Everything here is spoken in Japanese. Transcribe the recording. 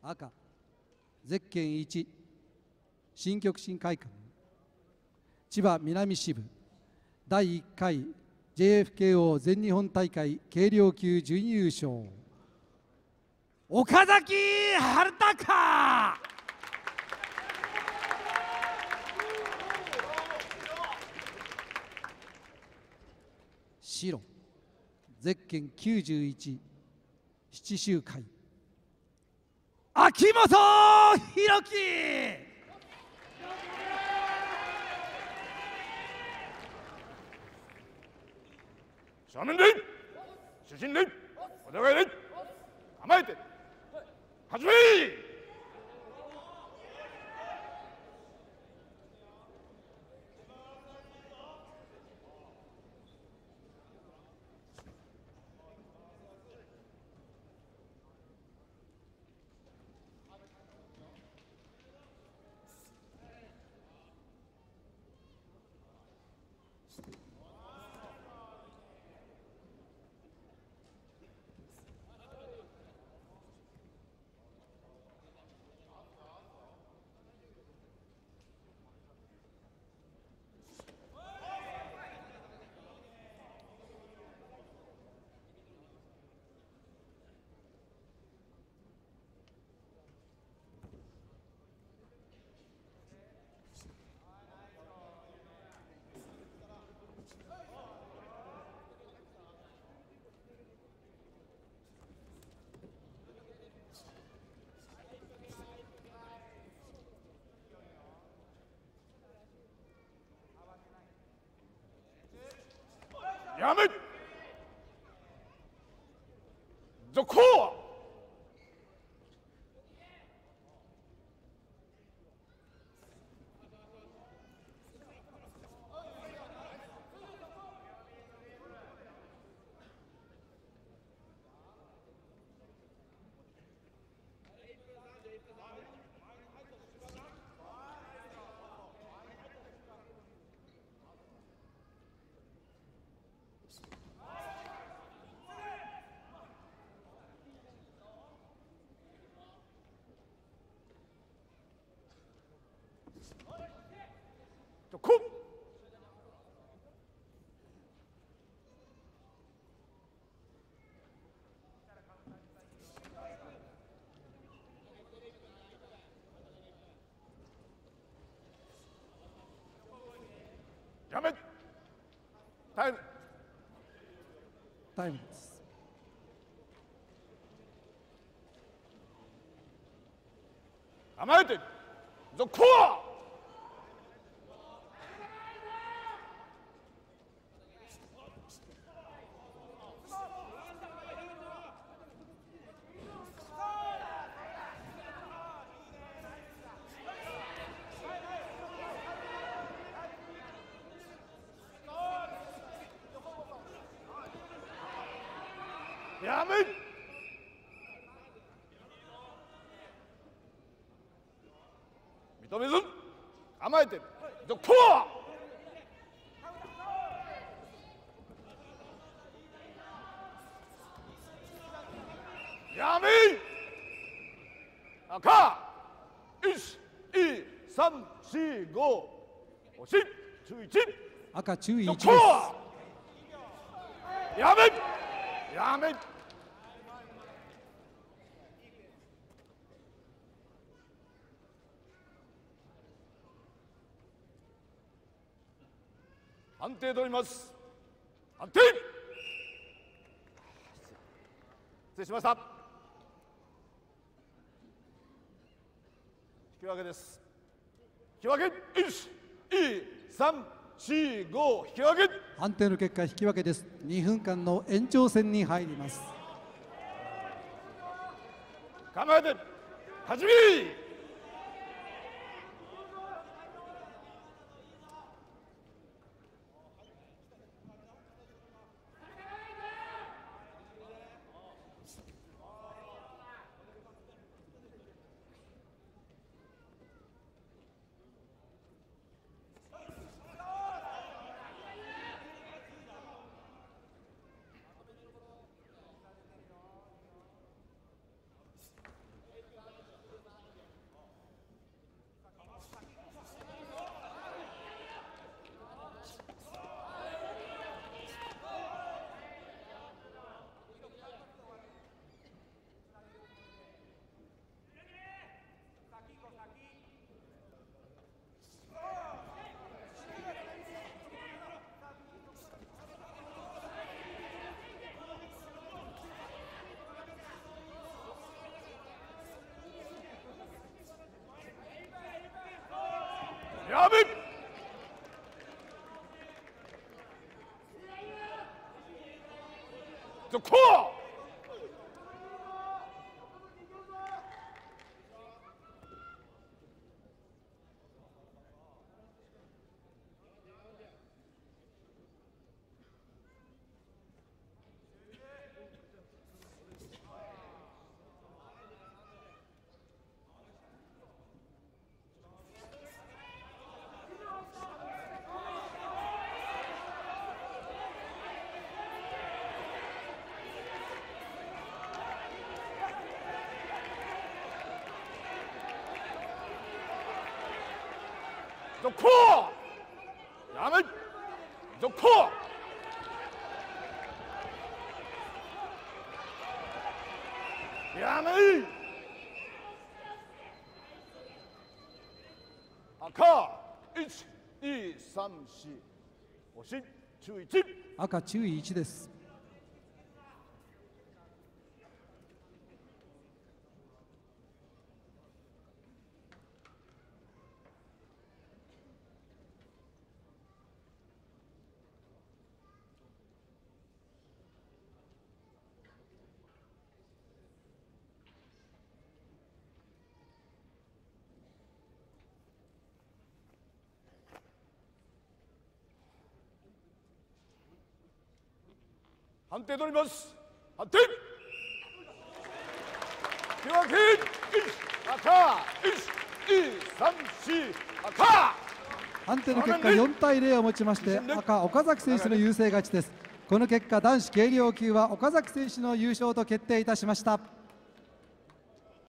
赤ゼッケン1新極真会館千葉南支部第1回 JFKO 全日本大会軽量級準優勝岡崎春高。白ゼッケン91七周会秋元弘樹。 正面で主審でお互いで構えて始め。やめ続行。続行。やめタイム。 タイムです。 構えて続行。やめ認めず構えて続行。やめ赤12345押し注意1 赤注意1 続です。 行。やめやめ判定取ります。判定失礼しました。引き分けです。引き分け12345引き分け。 判定の結果引き分けです。2分間の延長戦に入ります。 構えて始め。 やめ続行続行やめ続行やめ赤1、2、3、4押し注意1 赤注意1です。 判定取ります。判定手分け赤1、2、3、4赤判定の結果4対0をもちまして赤岡崎選手の優勢勝ちです。この結果男子軽量級は岡崎選手の優勝と決定いたしました。